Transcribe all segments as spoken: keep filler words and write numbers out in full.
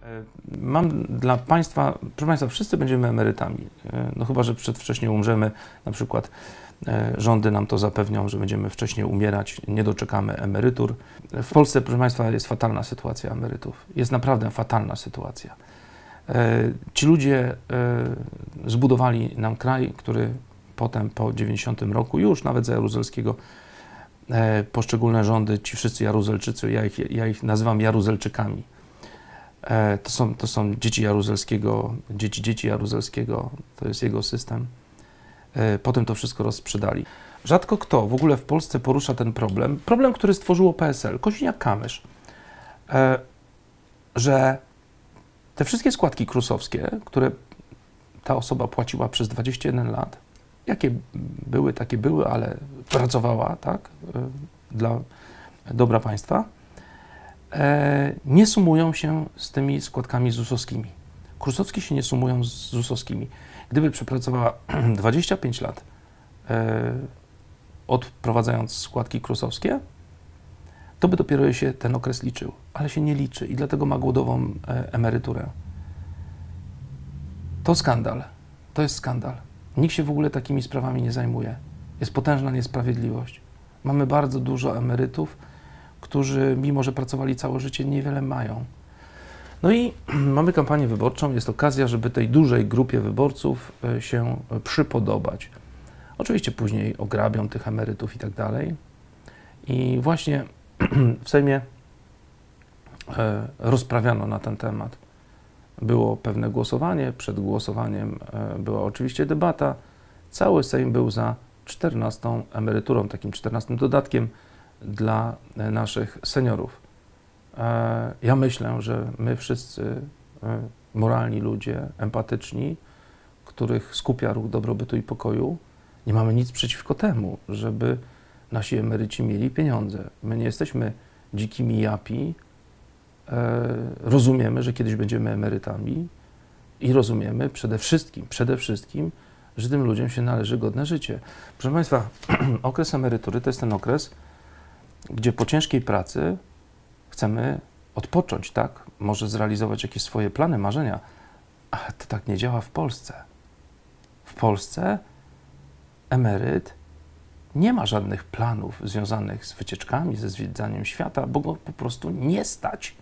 Mam dla Państwa, proszę Państwa, wszyscy będziemy emerytami, no chyba że przedwcześnie umrzemy, na przykład rządy nam to zapewnią, że będziemy wcześniej umierać, nie doczekamy emerytur. W Polsce, proszę Państwa, jest fatalna sytuacja emerytów, jest naprawdę fatalna sytuacja. Ci ludzie zbudowali nam kraj, który potem po dziewięćdziesiątym roku, już nawet za Jaruzelskiego, poszczególne rządy, ci wszyscy Jaruzelczycy, ja ich, ja ich nazywam Jaruzelczykami. To są, to są dzieci Jaruzelskiego, dzieci dzieci Jaruzelskiego, to jest jego system. Potem to wszystko rozsprzedali. Rzadko kto w ogóle w Polsce porusza ten problem, problem, który stworzyło P S L, Kosiniak-Kamysz, że te wszystkie składki krusowskie, które ta osoba płaciła przez dwadzieścia jeden lat, jakie były, takie były, ale pracowała, tak, dla dobra państwa, nie sumują się z tymi składkami zusowskimi. Krusowskie się nie sumują z zusowskimi. Gdyby przepracowała dwadzieścia pięć lat, odprowadzając składki krusowskie, to by dopiero jej się ten okres liczył, ale się nie liczy i dlatego ma głodową emeryturę. To skandal. To jest skandal. Nikt się w ogóle takimi sprawami nie zajmuje. Jest potężna niesprawiedliwość. Mamy bardzo dużo emerytów, którzy mimo, że pracowali całe życie, niewiele mają. No i mamy kampanię wyborczą, jest okazja, żeby tej dużej grupie wyborców się przypodobać. Oczywiście później ograbią tych emerytów i tak dalej. I właśnie w Sejmie rozprawiano na ten temat. Było pewne głosowanie, przed głosowaniem była oczywiście debata. Cały Sejm był za czternastą emeryturą, takim czternastym dodatkiem dla naszych seniorów. Ja myślę, że my wszyscy moralni ludzie, empatyczni, których skupia ruch dobrobytu i pokoju, nie mamy nic przeciwko temu, żeby nasi emeryci mieli pieniądze. My nie jesteśmy dzikimi japi, rozumiemy, że kiedyś będziemy emerytami i rozumiemy przede wszystkim, przede wszystkim, że tym ludziom się należy godne życie. Proszę Państwa, okres emerytury to jest ten okres, gdzie po ciężkiej pracy chcemy odpocząć, tak? Może zrealizować jakieś swoje plany, marzenia, ale to tak nie działa w Polsce. W Polsce emeryt nie ma żadnych planów związanych z wycieczkami, ze zwiedzaniem świata, bo go po prostu nie stać.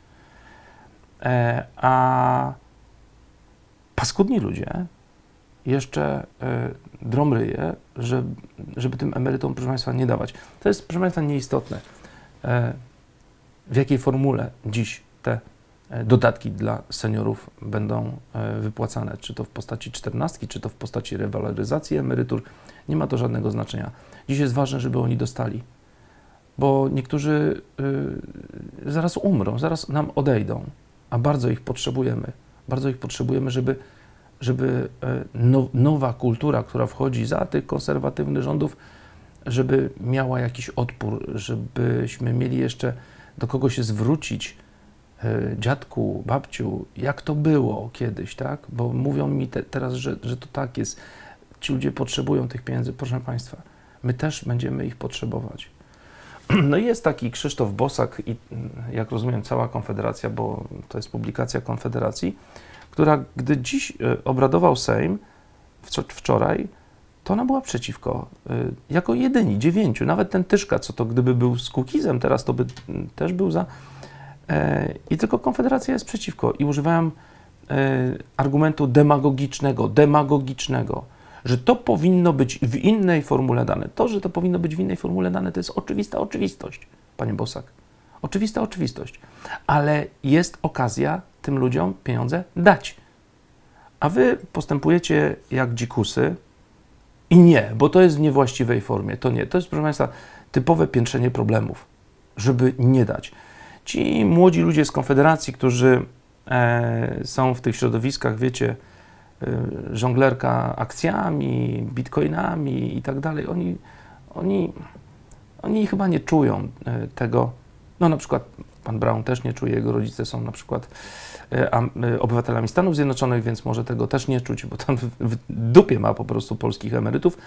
E, a paskudni ludzie jeszcze e, drą ryje, żeby, żeby tym emerytom, proszę Państwa, nie dawać. To jest, proszę Państwa, nieistotne, e, w jakiej formule dziś te dodatki dla seniorów będą e, wypłacane. Czy to w postaci czternastki, czy to w postaci rewaloryzacji emerytur. Nie ma to żadnego znaczenia. Dziś jest ważne, żeby oni dostali, bo niektórzy y, zaraz umrą, zaraz nam odejdą, a bardzo ich potrzebujemy. Bardzo ich potrzebujemy, żeby, żeby no, nowa kultura, która wchodzi za tych konserwatywnych rządów, żeby miała jakiś odpór, żebyśmy mieli jeszcze do kogo się zwrócić, y, dziadku, babciu, jak to było kiedyś, tak? Bo mówią mi te, teraz, że, że to tak jest. Ci ludzie potrzebują tych pieniędzy, proszę Państwa. My też będziemy ich potrzebować. No i jest taki Krzysztof Bosak i, jak rozumiem, cała Konfederacja, bo to jest publikacja Konfederacji, która, gdy dziś obradował Sejm, wczoraj, to ona była przeciwko. Jako jedyni, dziewięciu, nawet ten Tyszka, co to gdyby był z Kukizem, teraz to by też był za. I tylko Konfederacja jest przeciwko. I używałem argumentu demagogicznego, demagogicznego, że to powinno być w innej formule dane. To, że to powinno być w innej formule dane, to jest oczywista oczywistość, panie Bosak. Oczywista oczywistość. Ale jest okazja tym ludziom pieniądze dać. A wy postępujecie jak dzikusy i nie, bo to jest w niewłaściwej formie. To nie. To jest, proszę Państwa, typowe piętrzenie problemów, żeby nie dać. Ci młodzi ludzie z Konfederacji, którzy e, są w tych środowiskach, wiecie, żonglerka akcjami, bitcoinami i tak dalej, oni, oni, oni chyba nie czują tego, no na przykład pan Braun też nie czuje, jego rodzice są na przykład obywatelami Stanów Zjednoczonych, więc może tego też nie czuć, bo tam w, w dupie ma po prostu polskich emerytów.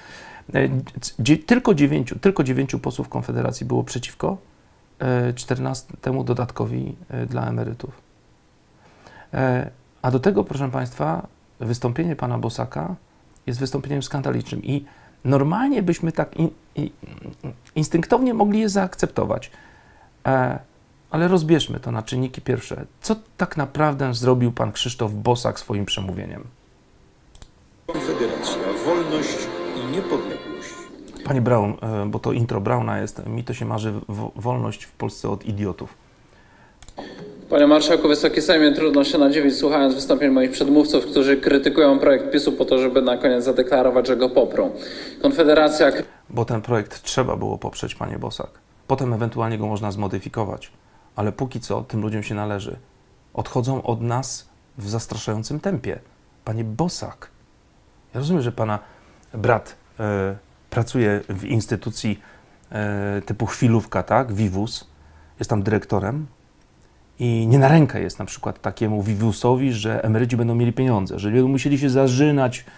Tylko dziewięciu, tylko dziewięciu posłów Konfederacji było przeciwko czternastemu dodatkowi dla emerytów. E, a do tego, proszę Państwa, wystąpienie pana Bosaka jest wystąpieniem skandalicznym i normalnie byśmy tak in, in, instynktownie mogli je zaakceptować. E, ale rozbierzmy to na czynniki pierwsze. Co tak naprawdę zrobił pan Krzysztof Bosak swoim przemówieniem? Konfederacja, wolność i niepodległość. Panie Braun, bo to intro Brauna jest, mi to się marzy wolność w Polsce od idiotów. Panie Marszałku, Wysoki Sejmie, trudno się nadziwić, słuchając wystąpień moich przedmówców, którzy krytykują projekt PiSu po to, żeby na koniec zadeklarować, że go poprą. Konfederacja... Bo ten projekt trzeba było poprzeć, panie Bosak. Potem ewentualnie go można zmodyfikować. Ale póki co tym ludziom się należy. Odchodzą od nas w zastraszającym tempie. Panie Bosak, ja rozumiem, że pana brat e, pracuje w instytucji e, typu chwilówka, tak? Wiwus. Jest tam dyrektorem. I nie na rękę jest na przykład takiemu Wiwusowi, że emeryci będą mieli pieniądze, że będą musieli się zażynać e,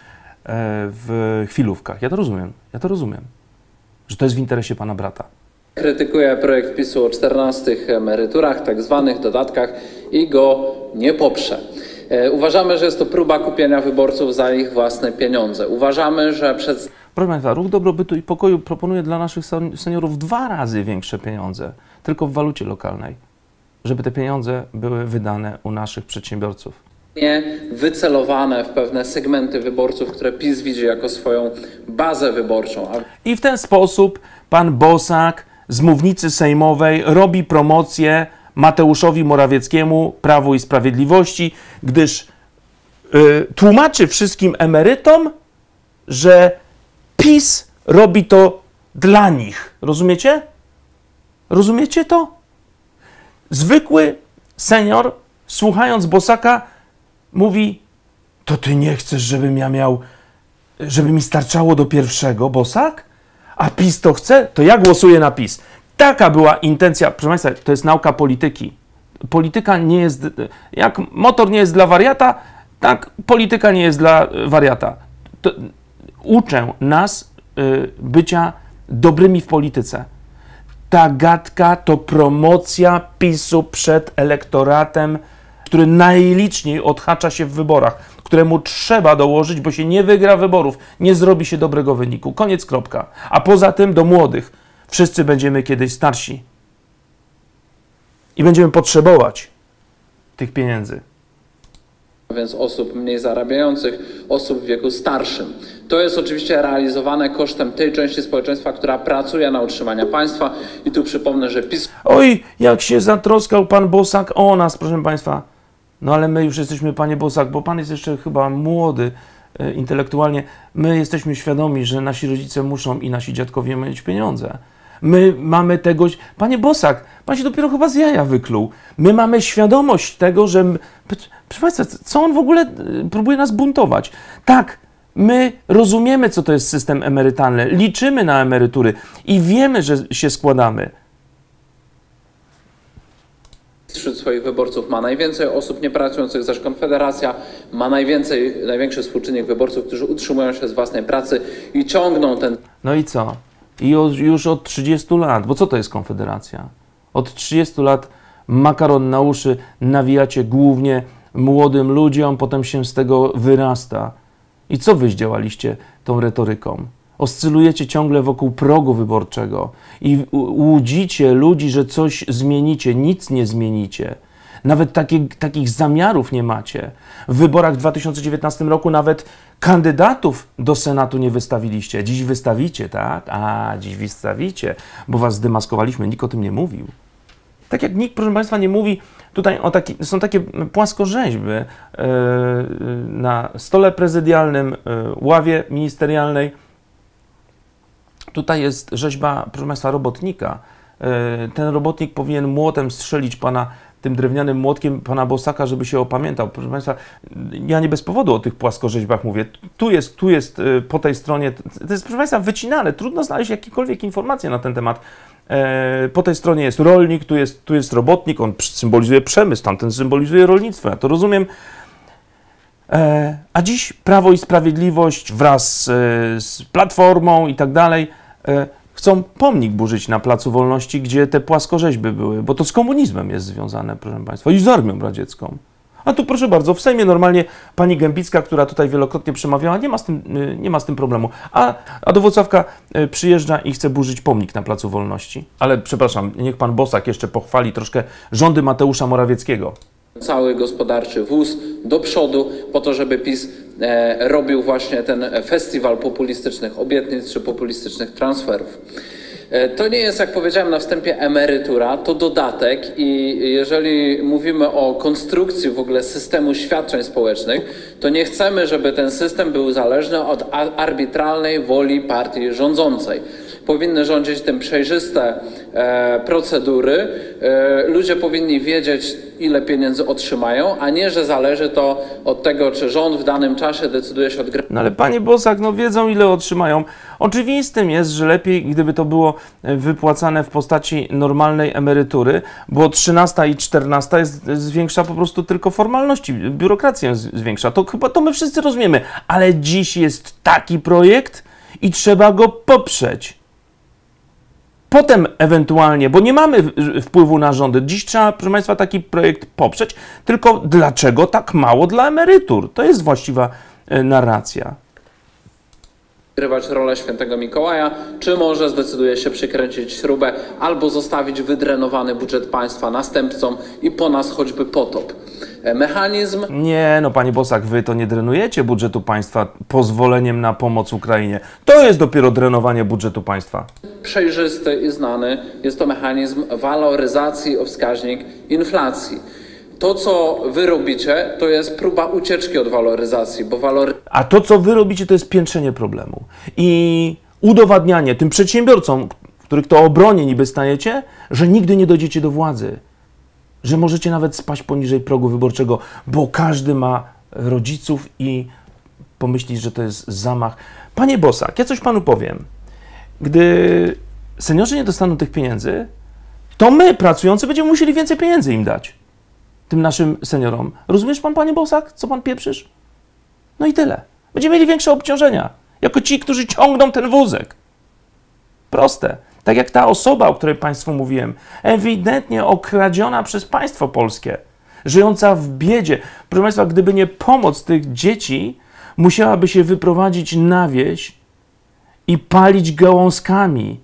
w chwilówkach. Ja to rozumiem, ja to rozumiem, że to jest w interesie pana brata. Krytykuje projekt PiSu o czternastych emeryturach, tak zwanych dodatkach i go nie poprze. E, uważamy, że jest to próba kupienia wyborców za ich własne pieniądze. Uważamy, że przed... Proszę Państwa, Ruch Dobrobytu i Pokoju proponuje dla naszych seniorów dwa razy większe pieniądze, tylko w walucie lokalnej, żeby te pieniądze były wydane u naszych przedsiębiorców. Nie wycelowane w pewne segmenty wyborców, które PiS widzi jako swoją bazę wyborczą. I w ten sposób pan Bosak z mównicy sejmowej robi promocję Mateuszowi Morawieckiemu, Prawu i Sprawiedliwości, gdyż yy, tłumaczy wszystkim emerytom, że PiS robi to dla nich. Rozumiecie? Rozumiecie to? Zwykły senior, słuchając Bosaka, mówi: to ty nie chcesz, żebym ja miał, żeby mi starczało do pierwszego, Bosak? A PiS to chce? To ja głosuję na PiS. Taka była intencja. Proszę Państwa, to jest nauka polityki. Polityka nie jest, jak motor nie jest dla wariata, tak polityka nie jest dla wariata. To, uczę nas y, bycia dobrymi w polityce. Ta gadka to promocja PiSu przed elektoratem, który najliczniej odhacza się w wyborach, któremu trzeba dołożyć, bo się nie wygra wyborów, nie zrobi się dobrego wyniku. Koniec, kropka. A poza tym do młodych. Wszyscy będziemy kiedyś starsi. I będziemy potrzebować tych pieniędzy. Więc osób mniej zarabiających, osób w wieku starszym. To jest oczywiście realizowane kosztem tej części społeczeństwa, która pracuje na utrzymanie państwa. I tu przypomnę, że PiS... Oj, jak się zatroskał pan Bosak o nas, proszę Państwa. No ale my już jesteśmy, panie Bosak, bo pan jest jeszcze chyba młody e, intelektualnie. My jesteśmy świadomi, że nasi rodzice muszą i nasi dziadkowie mieć pieniądze. My mamy tego... Panie Bosak, pan się dopiero chyba z jaja wykluł. My mamy świadomość tego, że... My... Proszę Państwa, co on w ogóle próbuje nas buntować? Tak, my rozumiemy, co to jest system emerytalny, liczymy na emerytury i wiemy, że się składamy. Wśród swoich wyborców ma najwięcej osób niepracujących, zaś Konfederacja ma najwięcej, największy współczynnik wyborców, którzy utrzymują się z własnej pracy i ciągną ten... No i co? I już od trzydziestu lat, bo co to jest Konfederacja? Od trzydziestu lat makaron na uszy nawijacie głównie młodym ludziom, potem się z tego wyrasta. I co wy zdziałaliście tą retoryką? Oscylujecie ciągle wokół progu wyborczego i łudzicie ludzi, że coś zmienicie. Nic nie zmienicie. Nawet takie, takich zamiarów nie macie. W wyborach w dwa tysiące dziewiętnastym roku nawet kandydatów do Senatu nie wystawiliście. Dziś wystawicie, tak? A, dziś wystawicie, bo was zdemaskowaliśmy. Nikt o tym nie mówił. Tak jak nikt, proszę Państwa, nie mówi, tutaj o taki, są takie płaskorzeźby yy, na stole prezydialnym, yy, ławie ministerialnej. Tutaj jest rzeźba, proszę Państwa, robotnika. Yy, ten robotnik powinien młotem strzelić pana, tym drewnianym młotkiem pana Bosaka, żeby się opamiętał. Proszę Państwa, ja nie bez powodu o tych płaskorzeźbach mówię. Tu jest, tu jest yy, po tej stronie, to jest, proszę Państwa, wycinane. Trudno znaleźć jakiekolwiek informacje na ten temat. Po tej stronie jest rolnik, tu jest, tu jest robotnik, on symbolizuje przemysł, tamten symbolizuje rolnictwo, ja to rozumiem. A dziś Prawo i Sprawiedliwość wraz z Platformą i tak dalej chcą pomnik burzyć na Placu Wolności, gdzie te płaskorzeźby były, bo to z komunizmem jest związane, proszę Państwa, i z Armią Radziecką. A tu proszę bardzo, w Sejmie normalnie pani Gębicka, która tutaj wielokrotnie przemawiała, nie ma z tym, y, nie ma z tym problemu. A, a do Włocławka y, przyjeżdża i chce burzyć pomnik na Placu Wolności. Ale przepraszam, niech pan Bosak jeszcze pochwali troszkę rządy Mateusza Morawieckiego. Cały gospodarczy wóz do przodu po to, żeby PiS e, robił właśnie ten festiwal populistycznych obietnic czy populistycznych transferów. E, to nie jest, jak powiedziałem na wstępie, emerytura, to dodatek i jeżeli mówimy o konstrukcji w ogóle systemu świadczeń społecznych, to nie chcemy, żeby ten system był zależny od arbitralnej woli partii rządzącej. Powinny rządzić tym przejrzyste e, procedury. E, ludzie powinni wiedzieć, ile pieniędzy otrzymają, a nie, że zależy to od tego, czy rząd w danym czasie decyduje się odgrywać. No ale panie Bosak, no wiedzą, ile otrzymają. Oczywistym jest, że lepiej, gdyby to było wypłacane w postaci normalnej emerytury, bo trzynasta i czternasta jest, zwiększa po prostu tylko formalności, biurokrację zwiększa. To chyba to my wszyscy rozumiemy, ale dziś jest taki projekt i trzeba go poprzeć. Potem ewentualnie, bo nie mamy wpływu na rządy, dziś trzeba, proszę Państwa, taki projekt poprzeć, tylko dlaczego tak mało dla emerytur? To jest właściwa narracja. Grywać rolę świętego Mikołaja, czy może zdecyduje się przykręcić śrubę albo zostawić wydrenowany budżet państwa następcom i po nas choćby potop. Mechanizm... Nie, no panie Bosak, wy to nie drenujecie budżetu państwa pozwoleniem na pomoc Ukrainie. To jest dopiero drenowanie budżetu państwa. Przejrzysty i znany jest to mechanizm waloryzacji o wskaźnik inflacji. To, co wy robicie, to jest próba ucieczki od waloryzacji, bo walory... A to, co wy robicie, to jest piętrzenie problemu. I udowadnianie tym przedsiębiorcom, których to obronie niby stajecie, że nigdy nie dojdziecie do władzy. Że możecie nawet spaść poniżej progu wyborczego, bo każdy ma rodziców i pomyśli, że to jest zamach. Panie Bosak, ja coś panu powiem. Gdy seniorzy nie dostaną tych pieniędzy, to my, pracujący, będziemy musieli więcej pieniędzy im dać. Tym naszym seniorom. Rozumiesz pan, panie Bosak, co pan pieprzysz? No i tyle. Będziemy mieli większe obciążenia. Jako ci, którzy ciągną ten wózek. Proste. Tak jak ta osoba, o której państwu mówiłem, ewidentnie okradziona przez państwo polskie, żyjąca w biedzie. Proszę państwa, gdyby nie pomoc tych dzieci, musiałaby się wyprowadzić na wieś i palić gałązkami.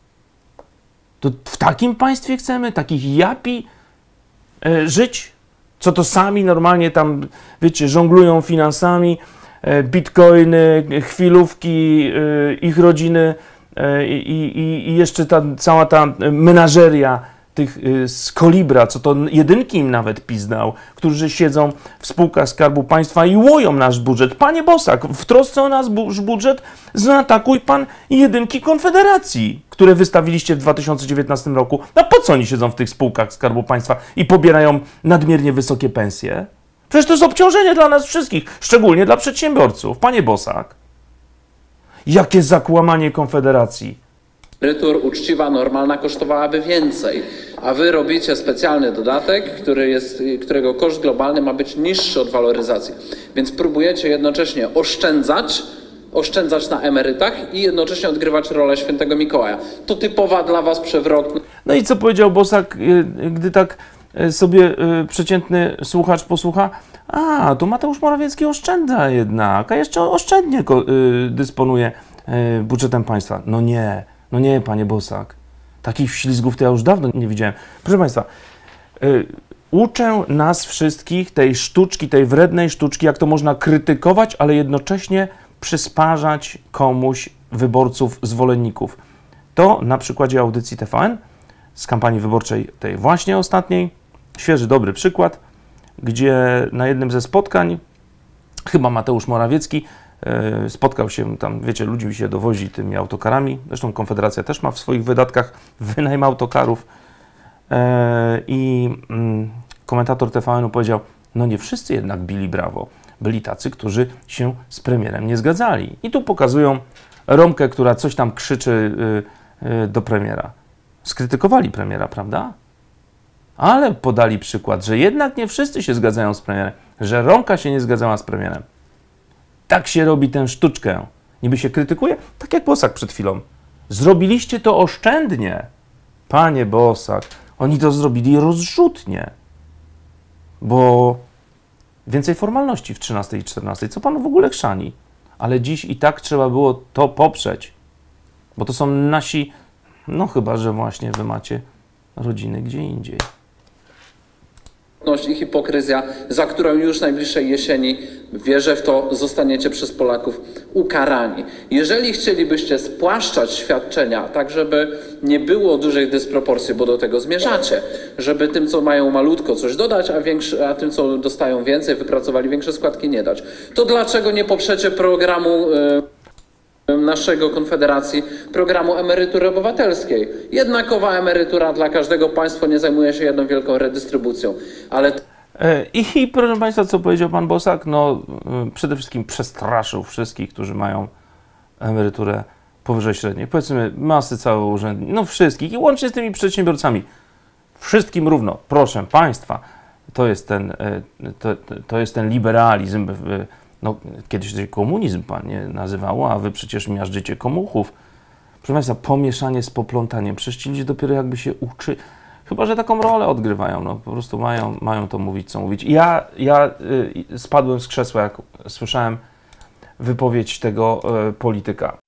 To w takim państwie chcemy, takich japi e, żyć? Co to sami normalnie tam, wiecie, żonglują finansami, e, bitcoiny, chwilówki, e, ich rodziny, I, i, i jeszcze ta cała ta menażeria tych z Kolibra, co to jedynki im nawet PiS dał, którzy siedzą w spółkach Skarbu Państwa i łoją nasz budżet. Panie Bosak, w trosce o nasz budżet zaatakuj pan jedynki Konfederacji, które wystawiliście w dwa tysiące dziewiętnastym roku. No po co oni siedzą w tych spółkach Skarbu Państwa i pobierają nadmiernie wysokie pensje? Przecież to jest obciążenie dla nas wszystkich, szczególnie dla przedsiębiorców. Panie Bosak. Jakie zakłamanie Konfederacji. Emerytur uczciwa, normalna kosztowałaby więcej, a wy robicie specjalny dodatek, który jest, którego koszt globalny ma być niższy od waloryzacji. Więc próbujecie jednocześnie oszczędzać, oszczędzać na emerytach i jednocześnie odgrywać rolę świętego Mikołaja. To typowa dla was przewrotna. No i co powiedział Bosak, gdy tak sobie przeciętny słuchacz posłucha? A, to Mateusz Morawiecki oszczędza jednak, a jeszcze oszczędnie dysponuje budżetem państwa. No nie, no nie, panie Bosak. Takich ślizgów to ja już dawno nie widziałem. Proszę państwa, uczę nas wszystkich tej sztuczki, tej wrednej sztuczki, jak to można krytykować, ale jednocześnie przysparzać komuś wyborców, zwolenników. To na przykładzie audycji T V N z kampanii wyborczej tej właśnie ostatniej, świeży, dobry przykład, gdzie na jednym ze spotkań chyba Mateusz Morawiecki e, spotkał się tam, wiecie, ludzi się dowozi tymi autokarami, zresztą Konfederacja też ma w swoich wydatkach wynajm autokarów e, i mm, komentator T V N-u powiedział, no nie wszyscy jednak bili brawo, byli tacy, którzy się z premierem nie zgadzali. I tu pokazują Romkę, która coś tam krzyczy y, y, do premiera. Skrytykowali premiera, prawda? Ale podali przykład, że jednak nie wszyscy się zgadzają z premierem, że Romka się nie zgadzała z premierem. Tak się robi tę sztuczkę. Niby się krytykuje, tak jak Bosak przed chwilą. Zrobiliście to oszczędnie. Panie Bosak, oni to zrobili rozrzutnie. Bo Więcej formalności w trzynastej i czternastej. Co panu w ogóle chrzani? Ale dziś i tak trzeba było to poprzeć, bo to są nasi, no chyba, że właśnie wy macie rodziny gdzie indziej. I hipokryzja, za którą już najbliższej jesieni, wierzę w to, zostaniecie przez Polaków ukarani. Jeżeli chcielibyście spłaszczać świadczenia, tak żeby nie było dużych dysproporcji, bo do tego zmierzacie, żeby tym, co mają malutko, coś dodać, a, większy, a tym, co dostają więcej, wypracowali większe składki, nie dać, to dlaczego nie poprzecie programu yy, naszego Konfederacji, programu emerytury obywatelskiej? Jednakowa emerytura dla każdego, państwo nie zajmuje się jedną wielką redystrybucją, ale... I, I proszę Państwa, co powiedział Pan Bosak? No przede wszystkim przestraszył wszystkich, którzy mają emeryturę powyżej średniej. Powiedzmy masy całe urzędy, no wszystkich i łącznie z tymi przedsiębiorcami. Wszystkim równo. Proszę Państwa, to jest ten, to, to jest ten liberalizm. No, kiedyś to się komunizm Pan nie nazywało, a Wy przecież miażdżycie komuchów. Proszę Państwa, pomieszanie z poplątaniem. Przecież ci ludzie dopiero jakby się uczy... Chyba że taką rolę odgrywają, no po prostu mają, mają to mówić, co mówić. I ja, ja y, spadłem z krzesła, jak słyszałem wypowiedź tego y, polityka.